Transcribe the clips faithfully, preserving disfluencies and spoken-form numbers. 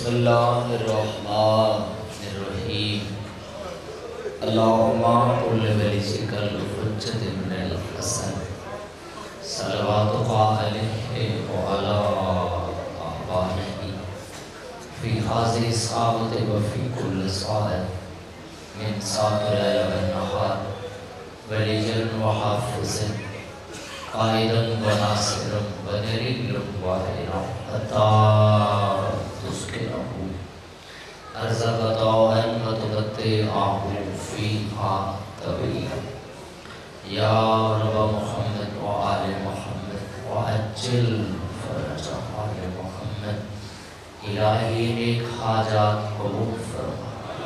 بسم اللہ الرحمن الرحیم اللہم قل ولیسک الحجت من الحسن صلواتک علیہ وعلا آبائہ فی حاضر صحابت وفی کل صاحب من ساتر والنہار ولیجن وحافظ قائدن وناصرن ودلیلن وحیرن حتی تسکنہو ارزقتاہن وتبتعہو فیہا طویلا یا رب محمد وآل محمد وعجل فرج آل محمد الہی نیک حاجات قبول فرما۔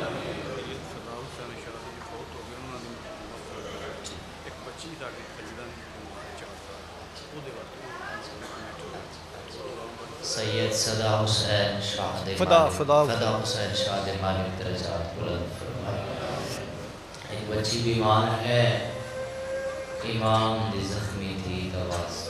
سید صدا حسین شاہ دے فدا فدا فدا حسین شاہ دے مالک درجات بلند فرمائے۔ ایک بچی بیمار ہے، امام دی زخمی تھی دواز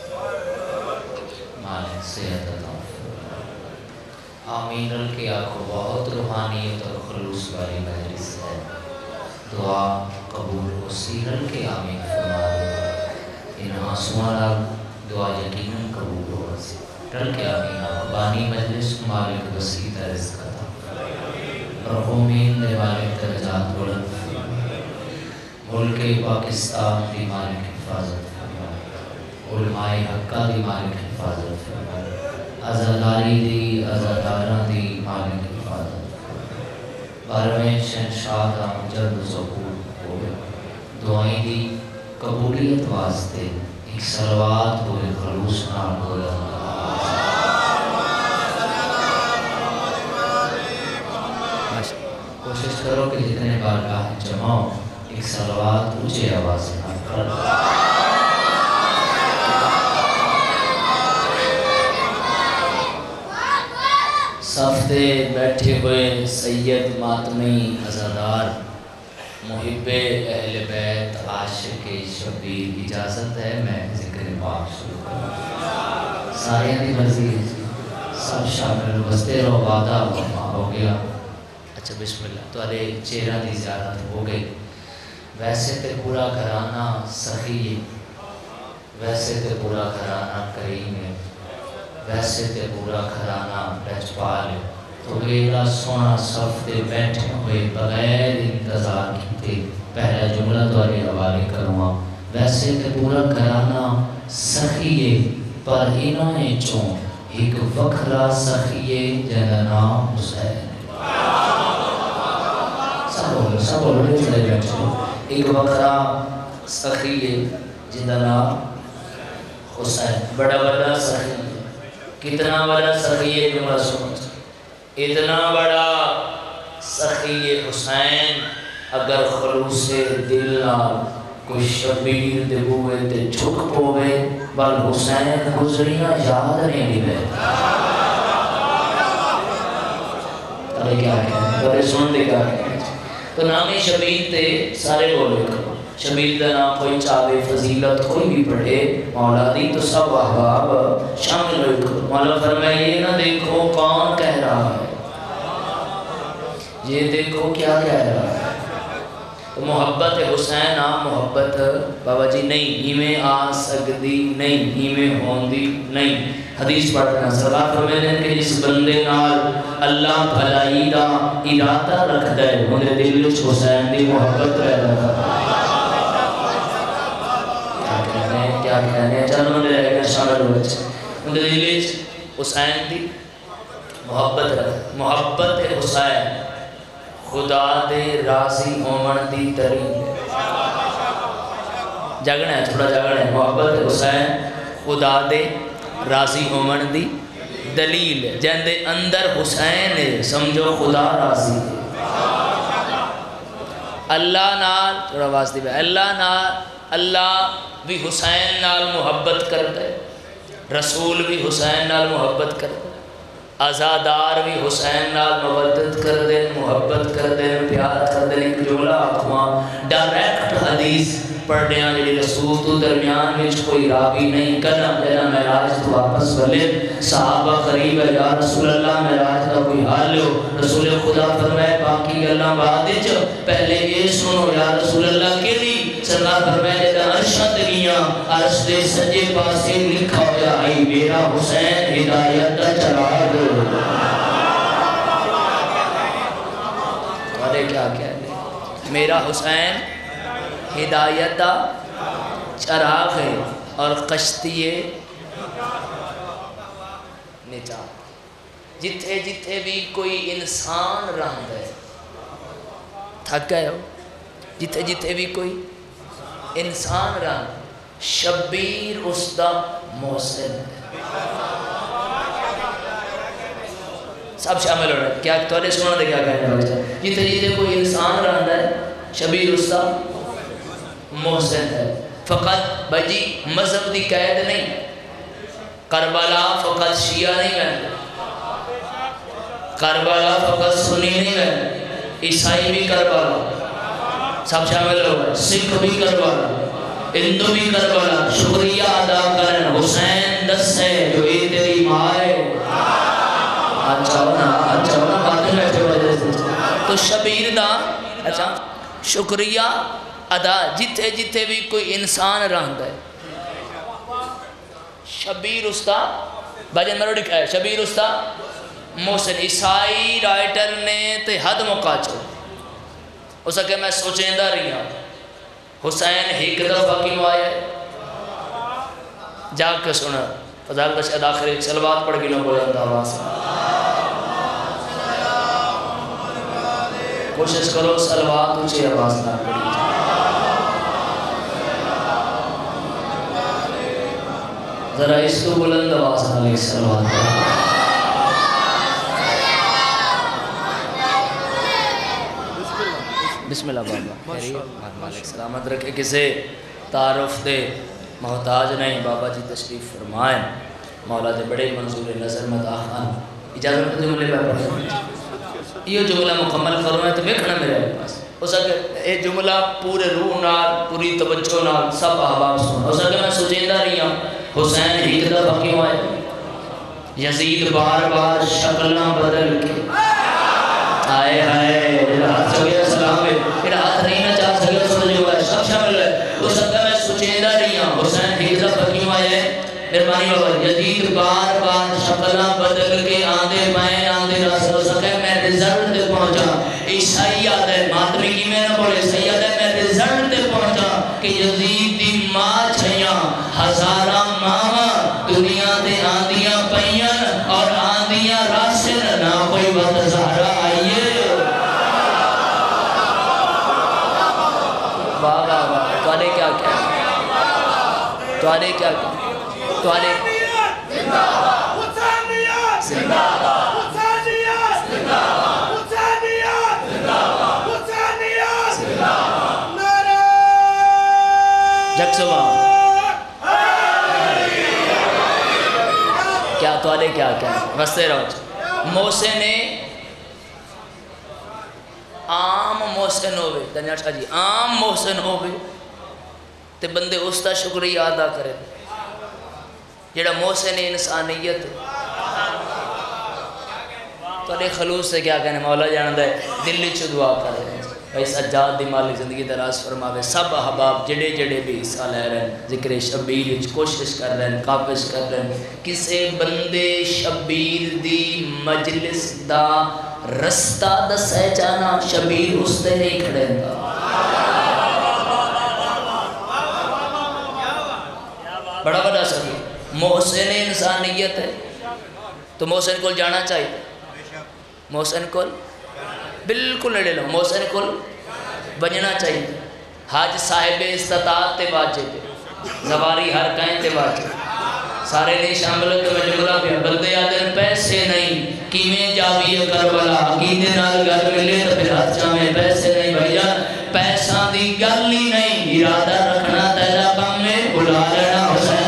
مالک صحت عطا فرمائے۔ آمین رل کے آنکھوں بہت روحانیت اور خلوص والی مجلس ہے، دعا قبول ہو سیرل کے آمین فرمائے۔ ان آنسوانا دعا یقیناً قبول ہو رسی رل کے آمین بانی مجلس مالک وسیع رزق عطا مرحومین دے مالک درجات بلند فرمائے۔ ملک پاکستان دی مالک حفاظت فرمائے، علماء حقہ دی مالک حفاظت فرمائے، عزاداری دی عزادارہ دی مالک حفاظت فرمائے۔ بارہویں شہنشاہ دا جلد ظہور ہوئے، دعائیں دی قبولیت واسطے ایک صلوات ہوئے خلوص نام ہوئے۔ کوشش کرو کہ جتنے بارگاہ جمع ہو ایک صلوات اونچے آواز سے نام کرو۔ صفتے بیٹھے ہوئے سید ماتمی عزادار محب اہل بیت عاشق شبیر، اجازت ہے میں ذکر پاک شروع کروں۔ سارے دی مرضی ہے جی، سب شامل بستے رہو، وعدہ ہو گیا۔ اچھا بسم اللہ، تو ارے چہرہ دی زیارت ہو گئی۔ ویسے تے پورا گھرانہ سخی ہے، ویسے تے پورا گھرانہ کریم ہے، ویسے تے پورا گھرانہ لجپال ہے، تو ایلا سونا صف تے بیٹھے ہوئے بغیر انتظار کیتے پہلا جملہ تو ارے حوالے کروں۔ ویسے تے پورا گھرانہ سخی ہے پر انہوں نے چون ایک وکھرا سخی ہے جنہ نام حسین۔ سب بولو چلے بیٹھے، ایک وکھرا سخی ہے جنہ نام حسین، بڑا بڑا سخی ہے۔ کتنا بڑا سخی ہے جملہ سمجھ، اتنا بڑا سخی حسین اگر خلوص دل نال کوئی شبیر دے بوئے تے جھک پوے بل حسین گزریاں یاد نہیں دی بیٹھا۔ ارے کیا کہنے بڑے سن دے کیا کہنے تو نامی شبیر تے سارے بولے کرو، شبیر دا نام کوئی چاہے فضیلت کوئی بھی پڑھے مولا دی تو سب احباب شامل ہوئے کرو۔ مولا فرمائے یہ نہ دیکھو کون کہہ رہا ہے، یہ دیکھو کیا کہہ رہا ہے۔ تو محبت حسین نام محبت بابا جی نہیں، ہمیں آ سکتی نہیں، ہمیں ہوندی نہیں۔ حدیث پڑھنا صلاح فرمیدیں کہ جس بندے نال اللہ بھلائی دا ارادہ رکھ دے انہیں دل وچ حسین دی محبت پیدا کر۔ کیا کہنے ہیں کیا کہنے ہیں چلو انہیں رہے گا شامل ہوئے انہیں دل وچ حسین دی محبت رکھ۔ محبت حسین خدا دے راضی ہومن دی ترین جاگنا ہے، تھوڑا جاگنا ہے۔ محبت حسین خدا دے راضی ہومن دی دلیل جن دے اندر حسین ہے، سمجھو خدا راضی ہے۔ اللہ نال تھوڑا آواز دی بھائی، اللہ نال اللہ بھی حسین نال محبت کرتا ہے، رسول بھی حسین نال محبت کرتا ہے، عزادار بھی حسین نال مودت کر دیں، محبت کر دیں، پیار کر دیں۔ ایک جملہ آخواں ڈائریکٹ حدیث پڑھنے ہیں جڑی رسول تو درمیان وچ کوئی راوی نہیں کرنا جنا معراج تو واپس بلے صحابہ قریب ہے یا رسول اللہ معراج کا کوئی حال ہو رسول خدا فرمائے باقی گلاں بعد وچ پہلے یہ سنو یا رسول اللہ کے لیے سرکار فرمائے جدا عرشاں تے گیاں عرش دے سجے پاسے لکھا ہوا ائی میرا حسین ہدایت دا چراغ اور کیا کہتے میرا حسین ہدایت دا چراغ ہے اور کشتی نجات جتھے جتھے بھی کوئی انسان رہندا ہے تھک گئے ہو جتھے جتھے بھی کوئی انسان رہندا شبیر اس دا محسن ہے سب شامل ہو رہے ہیں کیا توڑے سننا دے کیا کہنا ہے جتھے جتھے کوئی انسان رہندا ہے شبیر اس دا محسن ہے فقط بجی مذہب دی قید نہیں کربلا فقط شیعہ نہیں ہے کربلا فقط سنی نہیں ہے عیسائی بھی کربلا سب شامل ہو گئے سکھ بھی کربلا ہندو بھی کربلا شکریہ ادا کرن حسین دس ہے جو اے تیری ماں ہے اچھا ہونا اچھا ہونا باتیں بیٹھے وجہ سے تو شبیر دا اچھا شکریہ ادا جتھے جتھے بھی کوئی انسان رہندا ہے شبیر استاد بھجن میرو لکھا ہے شبیر استاد محسن عیسائی رائٹر نے تے حد مکا چھو اس کے میں سوچیندہ رہی ہوں حسین ایک دفعہ کیوں آیا ہے جا کے سنا فضائل کا شاید آخر ایک سلوات پڑھ کے نہ بولند آواز کوشش کرو سلوات اونچی آواز نہ پڑھی ذرا اس کو بلند آواز نہ لے سلوات بسم اللہ بابا مالک سلامت رکھے کسے تعارف دے محتاج نہیں بابا جی تشریف فرمائیں مولا دے بڑے منظور نظر مداح خان اجازت میں جملے پہ پڑھیں یہ جملہ مکمل کروں ہے تو میں کھڑا میرے پاس ہو سکے یہ جملہ پورے روح نال پوری توجہ نال سب احباب سن ہو سکے میں سوچیندہ رہی ہوں حسین ایک دفعہ کیوں آئے یزید بار بار شکلیں بدل کے آئے آئے میرا ہاتھ سگیا سلام ہے میرا ہاتھ نہیں نہ چاہ سگیا سمجھے ہوا ہے سب شامل ہے ہو سکتا میں سوچیندہ رہی ہوں حسین ایک دفعہ کیوں آئے مہربانی بابا یزید بار بار شکلیں بدل کے آندے بائیں آندے راست ہو سکے میں رزلٹ دے پہنچا عیسائی آدھے ماتمی کی میں نہ بولے سید ہے میں رزلٹ دے پہنچا کہ یزید دی ماں چھیاں ہزارہ ماں دنیا دے آندیاں پئیاں اور آندیاں راسن نہ کوئی وقت زہرہ آئیے واہ واہ واہ تو آنے کیا کیا تو آنے کیا کیا تو آنے جگسوا کیا تو آنے کیا کیا بستے رہو محسن عام محسن ہوئے دنیا شاہ جی عام محسن ہوئے تے بندے اس تا شکریہ ادا کرے جڑا محسن انسانیت تو نے خلوص سے کیا کہنے مولا جاندہ ہے دلی چو دعا کرے بھائی سجاد دی مالک زندگی دراز فرماوے سب احباب جڑے جڑے بھی حصہ لے رہے ہیں ذکر شبیر وچ کوشش کر رہے ہیں قابض کر رہے ہیں کسے بندے شبیر دی مجلس دا رستہ دسے جانا شبیر اس تے نہیں کھڑے گا بڑا بڑا سبھی محسن انسانیت ہے تو محسن کو جانا چاہیے محسن کو بالکل لڑے لو محسن کو بجنا چاہیے حاج صاحب استطاعت تے واجب زواری ہر کہیں تے واجب سارے نہیں شامل ہوتے میں جملہ پہ بلدے آدھر پیسے نہیں کیمیں جاوی کربلا عقیدے نال گھر ملے تو پھر ہاتھ چاہمیں پیسے نہیں بھائیا پیسہ دی گل ہی نہیں ارادہ رکھنا تیرا کام میں بلا لینا حسین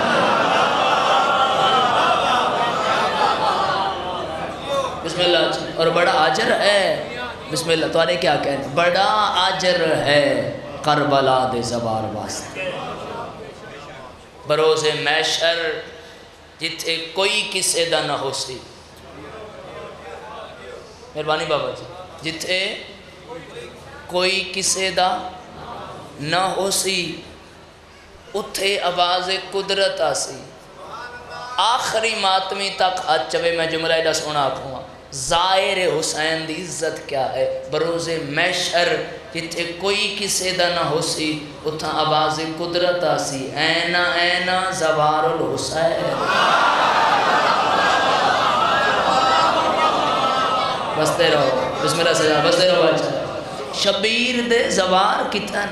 بسم اللہ اور بڑا آجر ہے بسم اللہ تو آنے کیا کہنے بڑا آجر ہے کربلا دے زوار واسطے بروز محشر جتھے کوئی کسے دا نہ ہو سی مہربانی بابا جی جتھے کوئی کسے دا نہ ہو سی اتھے آواز قدرت آسی آخری ماتمی تک ہاتھ چوے میں جملہ ایڈا سونا آکھوں ظاہر حسین دی عزت کیا ہے بروز محشر جتھے کوئی کسے دا نہ ہو سی اتھا آواز قدرت آسی اینا اینا زوار الحسین بستے رہو بسم اللہ سجا بستے رہو بچہ شبیر دے زوار کتن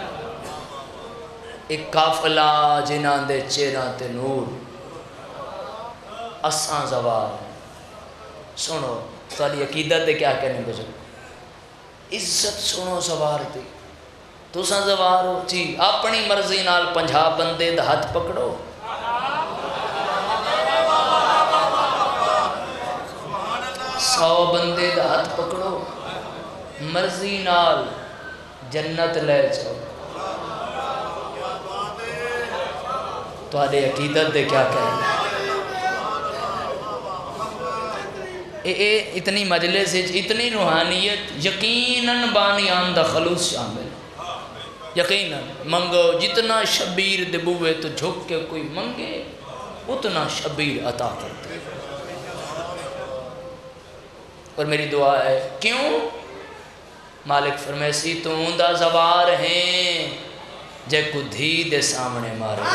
ایک قافلہ جنان دے چیران تے نور اساں زوار سنو تاری عقیدت دے کیا کہنے بزرگ عزت سنو زوار دی تو ساں زوار ہو جی اپنی مرضی نال پنجھا بندے دا ہاتھ پکڑو سو بندے دا ہاتھ پکڑو مرضی نال جنت لے جاؤ تاری عقیدت دے کیا کہنے اے اے اتنی مجلس اتنی روحانیت یقیناً بانیان دا خلوص شامل یقیناً منگو جتنا شبیر دبوے تو جھک کے کوئی منگے اتنا شبیر عطا کرتے اور میری دعا ہے کیوں مالک فرمیسی تو اندہ زوار ہیں جے کو دھی دے سامنے مارے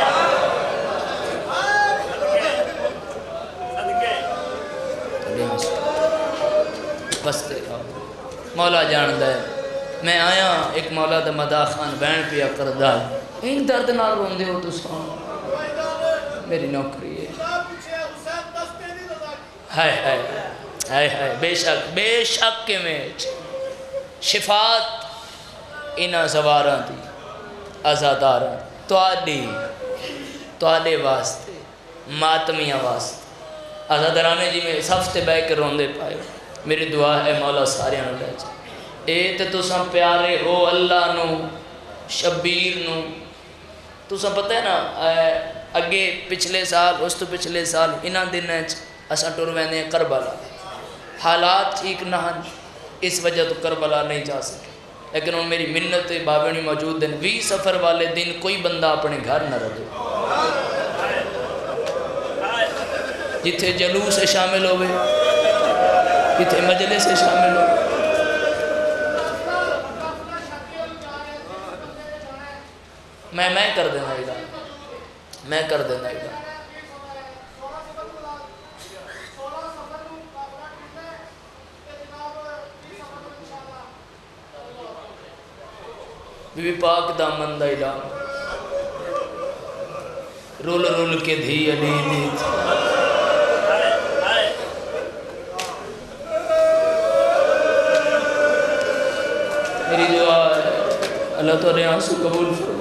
بستے رہو مولا جان دے میں آیا ایک مولا دا مدا خان بین پیا کردہ این درد نہ روندے ہو تو سان میری نوکری ہے ہائے ہائے ہائے ہائے بے شک بے شک کے میں شفاعت انہا زواران دی آزاداران تو آڈی تو آڈے واسطے ماتمیاں واسطے آزادارانے جی میں سفتے بے کے روندے پائے میری دعا ہے مولا سارے نو لے جائے اے تے تو ساں پیارے ہو اللہ نو شبیر نو تو ساں پتہ ہے نا اگے پچھلے سال اس تو پچھلے سال انہاں دن اساں ٹر ویندے کربلا حالات ٹھیک نہ ہن اس وجہ تو کربلا نہیں جا سکے لیکن ان میری منت بابنی موجود دن وی سفر والے دن کوئی بندہ اپنے گھر نہ رہے جتھے جلوس سے شامل ہوئے جتھے مجلس سے شامل ہوئے میں میں کر دینا ایڈا میں کر دینا ایڈا بی بی پاک دامن دا ایڈا رول رول کے دھی علی نیت میری دعا ہے اللہ تو آنسو قبول فرما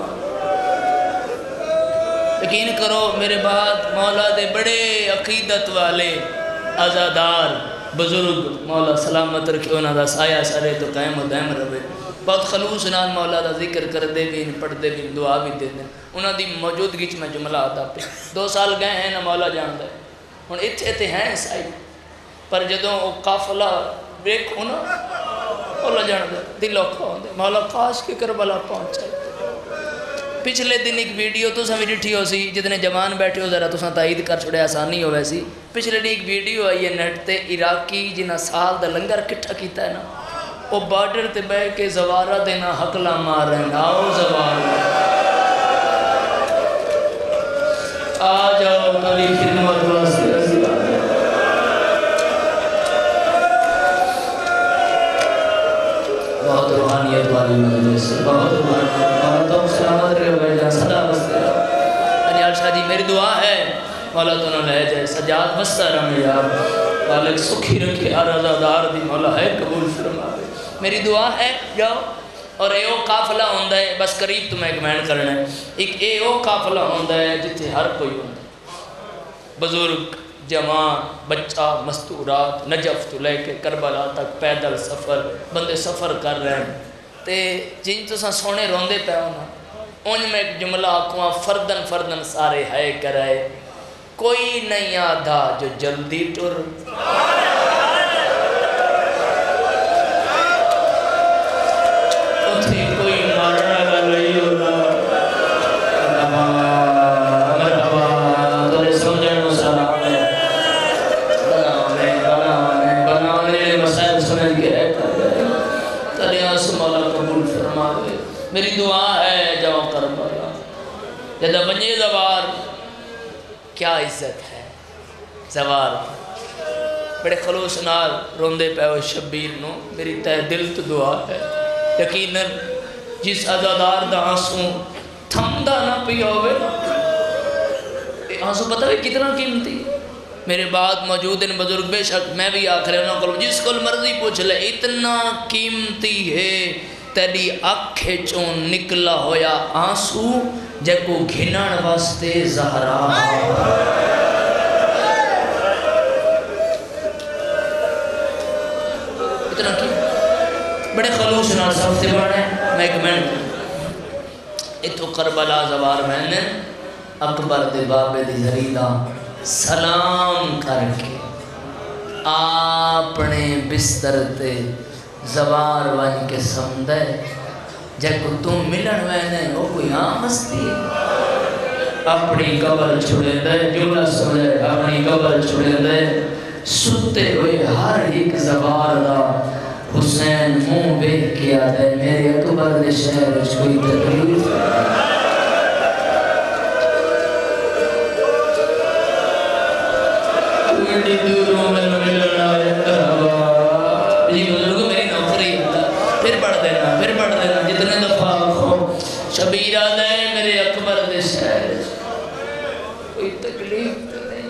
یقین کرو میرے بعد مولا دے بڑے عقیدت والے عزادار بزرگ مولا سلامت رکھے انہاں دا سایہ سارے تو قائم و دائم رہے بہت خلوص نال مولا دا ذکر کر دے بھی پڑھ دے بھی دعا بھی دے دیں انہاں دی موجودگی چ میں جملہ آتا پہ دو سال گئے ہیں نا مولا جان دے ہن اتھے تے ہیں سائی پر جدوں او قافلہ دیکھو نا مولا جان دے دل اوکھا ہوندے مولا کاش کے کربلا پہنچائے پچھلے دن ایک ویڈیو تو سمجھ ڈٹھی ہو سی جتنے جوان بیٹھے ہو ذرا تو ساں تائید کر چھوڑے آسانی ہو ویسی پچھلے دن ایک ویڈیو آئی ہے نیٹ تے عراقی جنہ سال دا لنگر کٹھا کیتا ہے نا وہ بارڈر تے بے کے زوارہ دینا حقلہ مار رہے ہیں آؤ زوارہ آ جاؤ کبھی خدمت واسطے رسی بہت روحانیت والی مجلس بہت روحانیت تو سلامت رہے ہوئے جا صدا بستے رہا انیال شاہ جی میری دعا ہے مولا تو نہ لے جائے سجاد بستہ رہے یار مالک سکھی رکھے آرازادار دی مولا ہے قبول فرما میری دعا ہے جاؤ اور اے او قافلہ ہوندہ ہے بس قریب تمہیں ایک مین کرنا ہے ایک اے او قافلہ ہوندہ ہے جتے ہر کوئی ہوندہ ہے بزرگ جوان بچہ مستورات نجف تو لے کے کربلا تک پیدل سفر بندے سفر کر رہے ہیں تے جن تو سا سونے روندے پہ ہونا ان میں ایک جملہ آکھواں فردن فردن سارے ہے کرائے کوئی نہیں آدھا جو جلدی ٹر اتھی کوئی مارنا گا نہیں ہونا مرحبا تولے سمجھنو سلام ہے بناونے بناونے بناونے مسائل سمجھ کے ہے کر گئے تلے آنسو مولا قبول فرما دے میری دعا ہے جاؤ کربلا جدہ بنجے زوار کیا عزت ہے زوار بڑے خلوص نال روندے پہ ہو شبیر نو میری تہ دل تو دعا ہے یقیناً جس عزادار دا آنسوں تھمدہ نہ پی ہوئے آنسوں پتہ ہے کتنا قیمتی میرے بعد موجود ان بزرگ بے شک میں بھی آخر انہوں کو جس کو مرضی پوچھ لے اتنا قیمتی ہے تیری اکھے چون نکلا ہویا آنسو جے کو گھنان واسطے زہرا اتنا کی بڑے خلوص نال سفتے بڑھنے میں ایک منٹ اتو کربلا زوار میں نے اکبر دے بابے دی زریدہ سلام کر کے اپنے بستر تے زوار ون کے سمدے جے کو تم ملن وینے وہ کوئی عام ہستی اپنی قبر چھوڑے دے جملہ سمجھے اپنی قبر چھوڑے دے ستے ہوئے ہر ایک زوار دا حسین منہ بے کیا دے میرے اکبر دے شہر کوئی تکلیف کوئی دوروں میں ملن آئے کروا یہ بزرگ میری نوکری پھر پڑھ دینا پھر پڑھ دینا جتنے دفعہ ہو شبیرہ دے میرے اکبر دے شہر کوئی تکلیف نہیں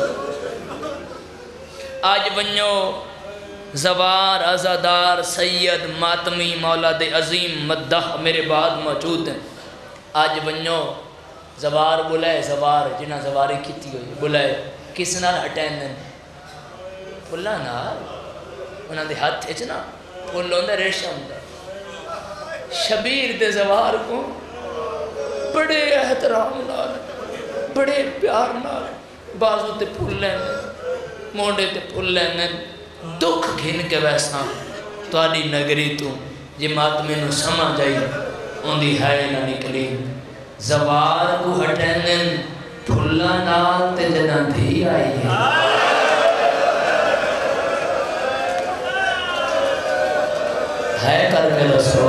آج بنیو زوار ازادار سید ماتمی مولا دے عظیم مدح میرے بعد موجود ہیں آج بنیو زوار بلائے زوار جنہ زواری کیتی ہوئی بلائے کس نال اٹین دیں بلا نال انہاں دے ہاتھ اچنا پھولوں دے ریشم دے شبیر دے زوار کو بڑے احترام نال بڑے پیار نال بازو تے پھول لینے موڑے تے پھول لینے دکھ گھن کے ویسا تو آنی نگری تو یہ ماتمے نو سمجھ آئی ان دی ہے نہ نکلی زوار کو ہٹینن پھولا نال تے جنہ دھی آئی ہے ہے کر کے دسو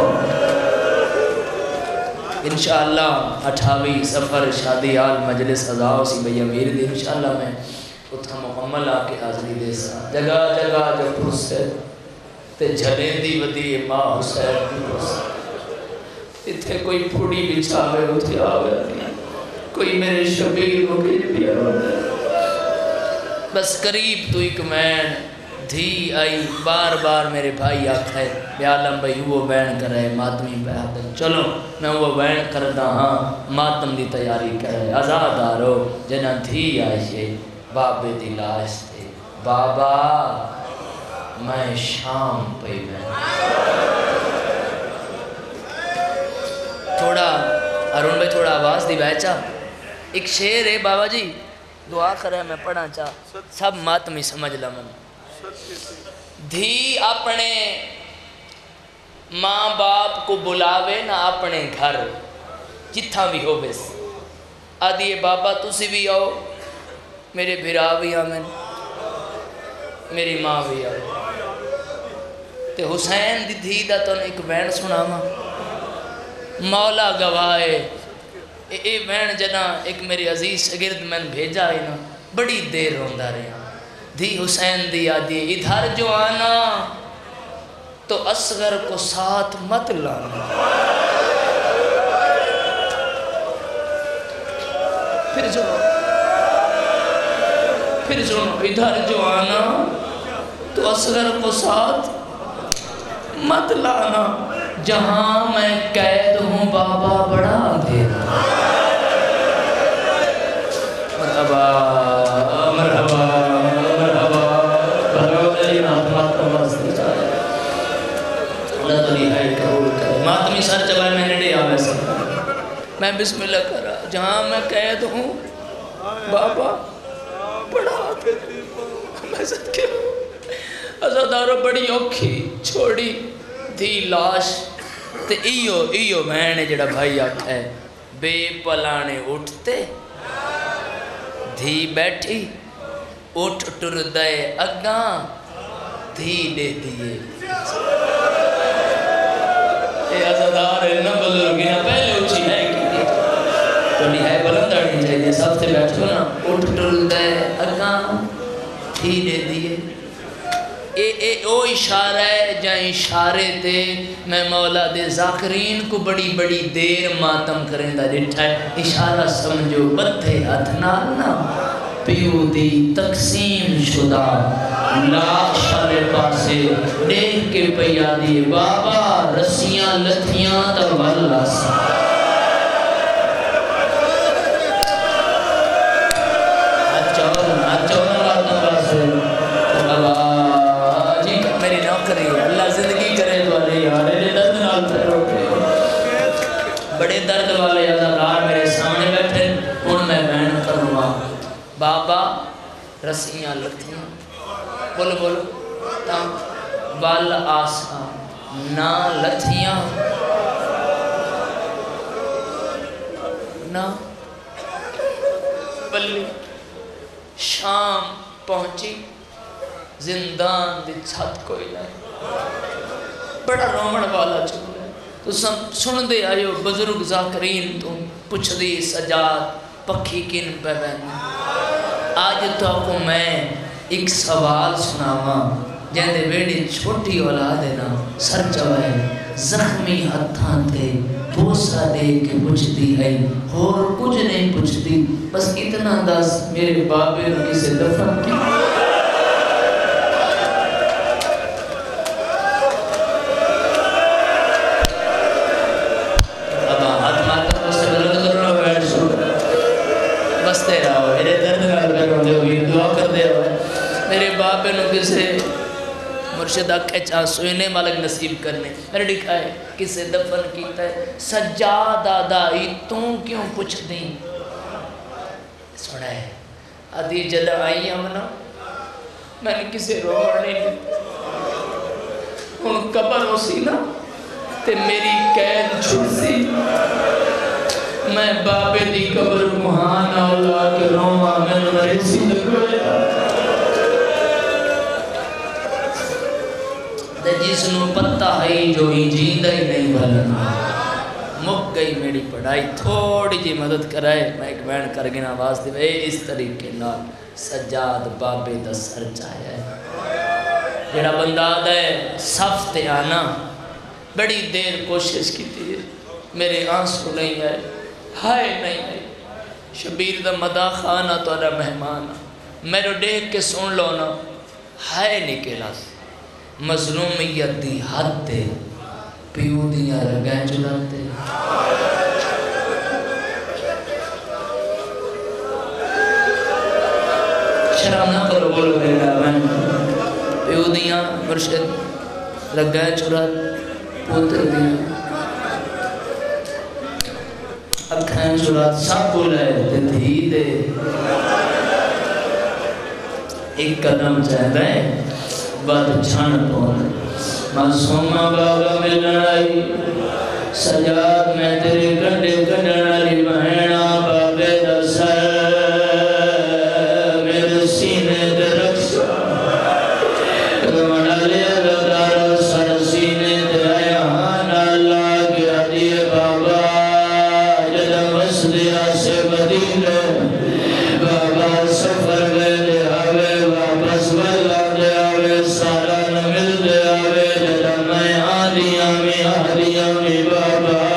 انشاءاللہ اٹھاوی سفر شادی آل مجلس ازاو سی بھئی امیر دی انشاءاللہ میں اتھا مکمل آکے حاضری دے سا جگہ جگہ جو پرسے تے جھلیں دی ودی ماں حسین دی پرسے اتھے کوئی پھوڑی بچھاوے اتھے آوے کوئی میرے شبیر کو گھر بھی آوے بس قریب تو ایک مین دھی آئی بار بار میرے بھائی آکھائے بیالم بھائی وہ وین کر رہے ماتمی بیادن چلو میں وہ وین کردہ ہاں ماتم دی تیاری کرے آزاد آرو جنہ دھی آئیے بابے دی لاش تھے بابا میں شام پہ میں تھوڑا ارون بھائی تھوڑا آواز دی بیچا ایک شعر ہے بابا جی دعا کرے میں پڑھا چاہ سب ماتمی سمجھ لمن دھی اپنے ماں باپ کو بلاوے نہ اپنے گھر جتھا بھی ہو بس آدھیے بابا تسی بھی آؤ میرے بھرا بھی آمین میری ماں بھی آؤ تے حسین دی دھی دا تو ایک بین سنا ماں مولا گواہے اے بین جنا ایک میری عزیز شگرد میں بھیجا ہے نا بڑی دیر روندہ رہا دھی حسین دی آدھی ادھر جو آنا تو اصغر کو ساتھ مت لانا پھر جو پھر سنو ادھر جو آنا تو اصغر کو ساتھ مت لانا جہاں میں قید ہوں بابا بڑا اندھیرا مرحبا مرحبا مرحبا بھگو علی ناتمات کا واسطے چاہے اللہ تعالی ہے قبول کرے मातमी सर चबा मैं नेड़े आवे सर मैं बिस्मिल्लाह करा जहाँ मैं कैद हूँ बाबा बड़ा मैं सदके अज़ादारो बड़ी औखी छोड़ी थी लाश ते इयो इयो मैंने जड़ा भाई आखा है बेपलाने उठते धी बैठी उठ टुर दे अगा धी दे दिए ये अज़ादार न बुजुर्ग ना पहले उची है कि तो नहीं है बुलंद आनी चाहिए सबसे बैठो ना उठ टुर दे अगा धी दे दिए ए ए ओ इशारा है जा इशारे ते मैं मौला दे ज़ाकिरीन को बड़ी बड़ी देर मातम करेंदा डिठा है इशारा समझो बथे हथ नाल ना पियो दी तकसीम शुदा लाश वाले पासे देख के पिया दी बाबा रस्सियां लथियां तो वल्ला सा अल्लाह जिंदगी करे तो अरे यार दर्द नाल बड़े दर्द वाले अज़ादार मेरे सामने बैठे हुण मैं बयान करूँगा बाबा रस्सियां लथियां बोलो बोलो ता वल आसा ना लथियां ना बल्ली शाम पहुंची जिंदान दी छत कोई नहीं बड़ा रोमन वाला चूल्हा तो सब सुन दे आयो बुजुर्ग ज़ाकिरीन तो पुछ दी सजाद पखी किन पे बहनी आज तो को मैं एक सवाल सुनावा जैसे बेड़ी छोटी औलाद है ना सर चवाए जख्मी हत्थां थे बोसा दे के पुछती है और कुछ नहीं पुछती बस इतना दस मेरे बाबे ने किसे दफन की मेरे बाप ने किसे मुर्शिदा कचा सोने मालक नसीब करने मैंने लिखा है किसे दफन किया है सज्जादा दाई तू क्यों पूछ दी सुना है आदि जद आई हमना मैंने किसे रोन नहीं हुण कबर उसी ना ते मेरी कैद छुटसी मैं बाबे दी कबर मुहान औला के रोवा मैंने मेरे सिंदगोया ते जिसनु पता है जो ही जींदा ही नहीं भलना मुक गई मेरी पढ़ाई थोड़ी जी मदद कराए मैं एक बयान कर गिना वास्ते वे इस तरीके नाल सज्जाद बाबे दा सर चाया है जेड़ा बंदा दे सफ ते आना बड़ी देर कोशिश की थी मेरे आंसू नहीं आए हाय नहीं आए शबीर दा मदा खाना तोरा मेहमान मेरे देख के सुन लो ना हाय निकला मजलूमियत दी हद ते पियो दियां रगां चुराते शर्म ना करो बोलो मेरा मैं पियो दियां मुर्शिद रगां चुरा पुत्र दियां अखां चुरा सब बोले ते धी दे एक कदम चाहता है बद छण पौन मासूमा बाबा मिलन आई सजाद मैं तेरे कंडे कढ़ण वाली बहना बाबे दा सर मेरे सीने ते रक्षा रमण ले लदार सर सीने ते आया ना लाग आदि बाबा जद मसदिया से मदीने बाबा सफर ले आवे वापस वाला सारा न मिल दे आवे जरा मैं आदिया में आदिया में बाबा